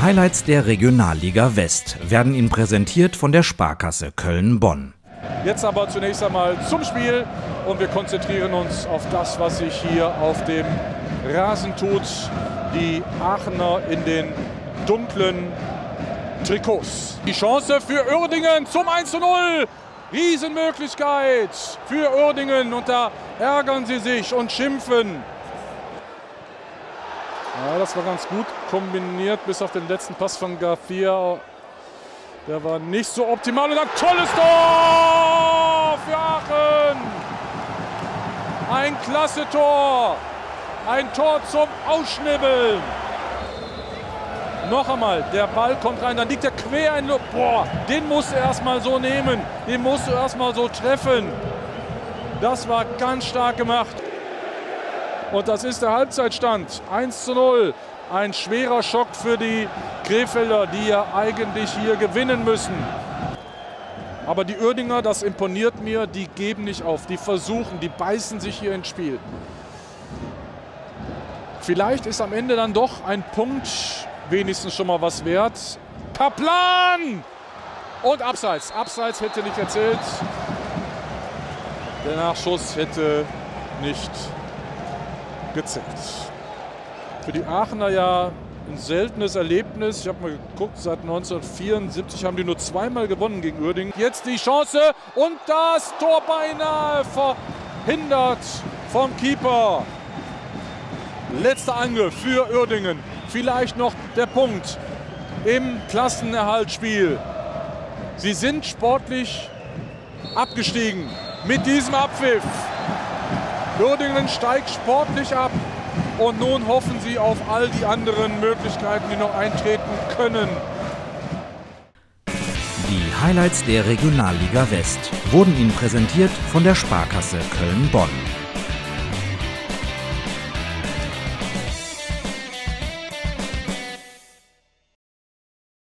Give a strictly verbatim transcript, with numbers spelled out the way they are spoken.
Highlights der Regionalliga West werden Ihnen präsentiert von der Sparkasse Köln-Bonn. Jetzt aber zunächst einmal zum Spiel und wir konzentrieren uns auf das, was sich hier auf dem Rasen tut. Die Aachener in den dunklen Trikots. Die Chance für Uerdingen zum eins zu null. Riesenmöglichkeit für Uerdingen und da ärgern sie sich und schimpfen. Ja, das war ganz gut kombiniert, bis auf den letzten Pass von Garcia. Der war nicht so optimal und ein tolles Tor für Aachen. Ein klasse Tor. Ein Tor zum Ausschnibbeln. Noch einmal, der Ball kommt rein, dann liegt er quer in... Boah, den musst du erstmal so nehmen. Den musst du erstmal so treffen. Das war ganz stark gemacht. Und das ist der Halbzeitstand. eins zu null. Ein schwerer Schock für die Krefelder, die ja eigentlich hier gewinnen müssen. Aber die Uerdinger, das imponiert mir, die geben nicht auf. Die versuchen, die beißen sich hier ins Spiel. Vielleicht ist am Ende dann doch ein Punkt wenigstens schon mal was wert. Kaplan! Und Abseits. Abseits hätte nicht erzählt. Der Nachschuss hätte nicht gezählt. Für die Aachener ja ein seltenes Erlebnis. Ich habe mal geguckt, seit neunzehnhundertvierundsiebzig haben die nur zweimal gewonnen gegen Uerdingen. Jetzt die Chance und das Tor beinahe verhindert vom Keeper. Letzter Angriff für Uerdingen. Vielleicht noch der Punkt im Klassenerhaltsspiel. Sie sind sportlich abgestiegen mit diesem Abpfiff. Uerdingen steigt sportlich ab und nun hoffen sie auf all die anderen Möglichkeiten, die noch eintreten können. Die Highlights der Regionalliga West wurden Ihnen präsentiert von der Sparkasse Köln-Bonn.